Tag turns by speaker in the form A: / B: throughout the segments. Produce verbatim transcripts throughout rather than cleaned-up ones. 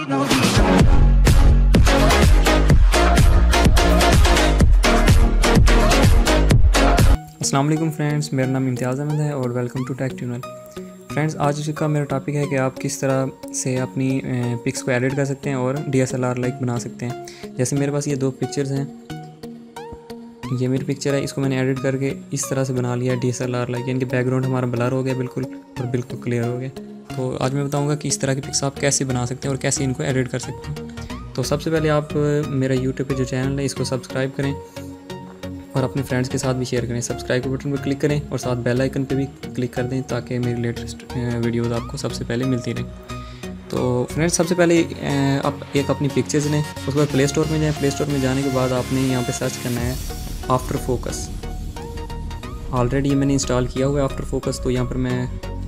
A: अस्सलाम वालेकुम फ्रेंड्स, मेरा नाम इम्तियाज़ अहमद है और welcome to tech tuner. Friends, आज का मेरा टॉपिक है कि आप किस तरह से अपनी पिक्स को एडिट कर सकते हैं और D S L R like बना सकते हैं। जैसे मेरे पास ये दो पिक्चर्स हैं, ये मेरी पिक्चर है, इसको मैंने एडिट करके इस तरह से बना लिया D S L R like, यानी कि बैकग्राउंड हमारा ब्लर हो गया बिल्कुल और बिल्कुल क्लियर हो गया। तो आज मैं बताऊँगा कि इस तरह की पिक्स आप कैसे बना सकते हैं और कैसे इनको एडिट कर सकते हैं। तो सबसे पहले आप मेरा यूट्यूब पर जो चैनल है इसको सब्सक्राइब करें और अपने फ्रेंड्स के साथ भी शेयर करें। सब्सक्राइब के बटन पर क्लिक करें और साथ बेल आइकन पे भी क्लिक कर दें ताकि मेरी लेटेस्ट वीडियोस आपको सबसे पहले मिलती रहें। तो फ्रेंड्स, सबसे पहले आप एक अपनी पिक्चर्स लें, उसके बाद प्ले स्टोर में जाएं। प्ले स्टोर में जाने के बाद आपने यहाँ पे सर्च करना है आफ्टर फोकस। ऑलरेडी ये मैंने इंस्टॉल किया हुआ है आफ्टर फोकस, तो यहाँ पर मैं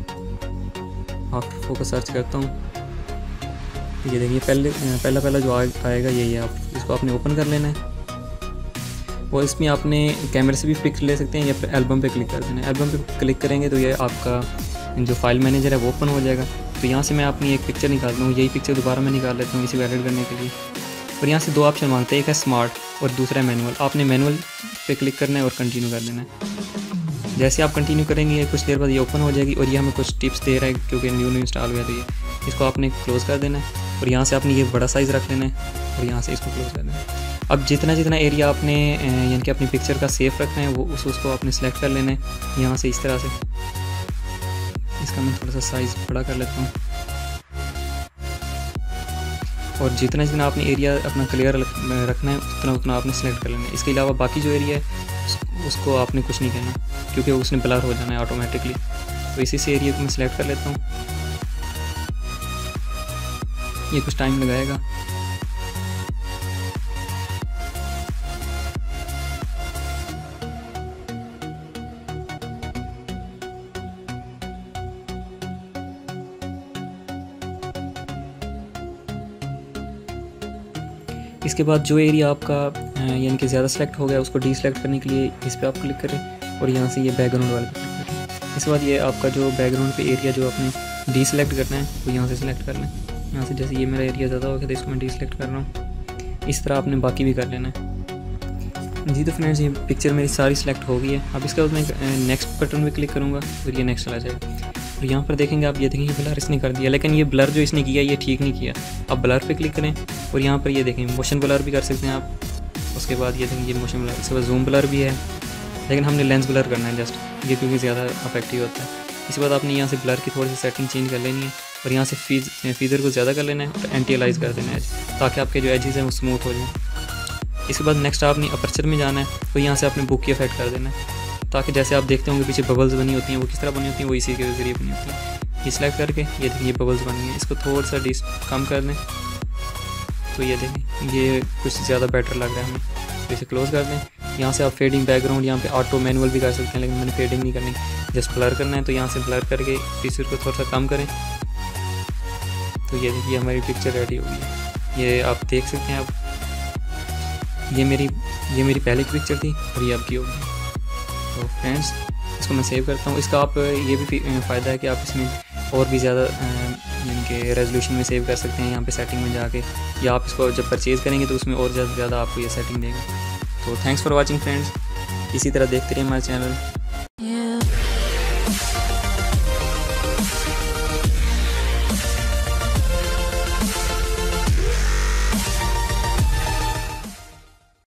A: आफ्टर फोकस सर्च करता हूँ। ये देखिए पहले पहला पहला जो आएगा यही है, आप इसको आपने ओपन कर लेना है और इसमें आपने कैमरे से भी पिक ले सकते हैं या एल्बम पे क्लिक कर देना है। एल्बम पे क्लिक करेंगे तो ये आपका जो फाइल मैनेजर है वो ओपन हो जाएगा। तो यहाँ से मैं अपनी एक पिक्चर निकालता हूँ, यही पिक्चर दोबारा मैं निकाल लेता हूँ इसी को एडिट करने के लिए। और यहाँ से दो ऑप्शन मांगते हैं, एक है स्मार्ट और दूसरा है मैनुअल। आपने मैनुअल पे क्लिक करना है और कंटिन्यू कर देना है। जैसे आप कंटिन्यू करेंगे कुछ देर बाद ये ओपन हो जाएगी और ये हमें कुछ टिप्स दे रहा है क्योंकि न्यू न्यू इंस्टॉल हुआ। तो ये इसको आपने क्लोज़ कर देना है और यहाँ से आपने ये बड़ा साइज़ रख लेना है और यहाँ से इसको क्लोज़ कर देना है। अब जितना जितना एरिया आपने यानी कि अपनी पिक्चर का सेफ रखना है वो उस उसको आपने सेलेक्ट कर लेना है यहाँ से इस तरह से। इसका मैं थोड़ा सा साइज़ बड़ा कर लेता हूँ और जितना जितना आपने एरिया अपना क्लियर रखना है उतना उतना आपने सेलेक्ट कर लेना है। इसके अलावा बाकी जो एरिया है उसको आपने कुछ नहीं करना क्योंकि उसने ब्लर हो जाना है ऑटोमेटिकली। तो इसी से एरिया को मैं सेलेक्ट कर लेता हूँ। ये कुछ टाइम लगाएगा। इसके बाद जो एरिया आपका यानी कि ज़्यादा सेलेक्ट हो गया उसको डी सेलेक्ट करने के लिए इस पर आप क्लिक करें और यहाँ से ये बैकग्राउंड वाले पे क्लिक करें। इसके बाद ये आपका जो बैकग्राउंड पे एरिया जो आपने डी सेलेक्ट करना है वो यहाँ से सिलेक्ट कर लें। यहाँ से जैसे ये मेरा एरिया ज़्यादा हो गया तो इसको मैं डी सेलेक्ट कर रहा हूँ। इस तरह आपने बाकी भी कर लेना है। जी तो फ्रेंड्स, ये पिक्चर मेरी सारी सिलेक्ट हो गई है। अब इसके बाद मैं नेक्स्ट बटन पर क्लिक करूँगा फिर ये नेक्स्ट चला जाएगा। और यहाँ पर देखेंगे आप, ये देखेंगे ब्लर इसने कर दिया, लेकिन ये ब्लर जो इसने किया ये ठीक नहीं किया। अब ब्लर पे क्लिक करें और यहाँ पर ये देखेंगे मोशन ब्लर भी कर सकते हैं आप। उसके बाद ये देखेंगे ये मोशन ब्लर, इसके बाद जूम ब्लर भी है, लेकिन हमने लेंस ब्लर करना है जस्ट ये क्योंकि ज़्यादा इफेक्टिव होता है। इसके बाद आपने यहाँ से ब्लर की थोड़ी सी सेटिंग चेंज कर लेनी है और यहाँ से फीज फीजर को ज़्यादा कर लेना है और एंटी अलाइज कर देना है ताकि आपके जो एजेस हैं वो स्मूथ हो जाए। इसके बाद नेक्स्ट आपने अपर्चर में जाना है तो यहाँ से आपने बुक की इफेक्ट कर देना है ताकि जैसे आप देखते होंगे पीछे बबल्स बनी होती हैं वो किस तरह बनी होती हैं वो इसी के जरिए बनी होती हैं। ये सिलेक्ट करके ये देखिए ये बबल्स बन गई हैं, इसको थोड़ा सा डिस कम कर दें तो ये देखें ये कुछ ज़्यादा बेटर लग रहा है हमें। तो इसे क्लोज़ कर दें। यहाँ से आप फेडिंग बैकग्राउंड यहाँ पे ऑटो मैनुअल भी कर सकते हैं, लेकिन मैंने फेडिंग नहीं करनी, जस्ट ब्लर करना है। तो यहाँ से ब्लर करके पिक्चर को थोड़ा सा कम करें तो ये देखिए हमारी पिक्चर रेडी हो गई है। ये आप देख सकते हैं। आप ये मेरी ये मेरी पहले की पिक्चर थी और ये आपकी होगी। तो फ्रेंड्स, इसको मैं सेव करता हूँ। इसका आप ये भी फ़ायदा है कि आप इसमें और भी ज़्यादा यानी कि रेजोल्यूशन में सेव कर सकते हैं यहाँ पे सेटिंग में जाके, या आप इसको जब परचेज़ करेंगे तो उसमें और ज़्यादा ज़्यादा आपको ये सेटिंग देगा। तो थैंक्स फॉर वाचिंग फ्रेंड्स, इसी तरह देखते रहिए हमारे चैनल।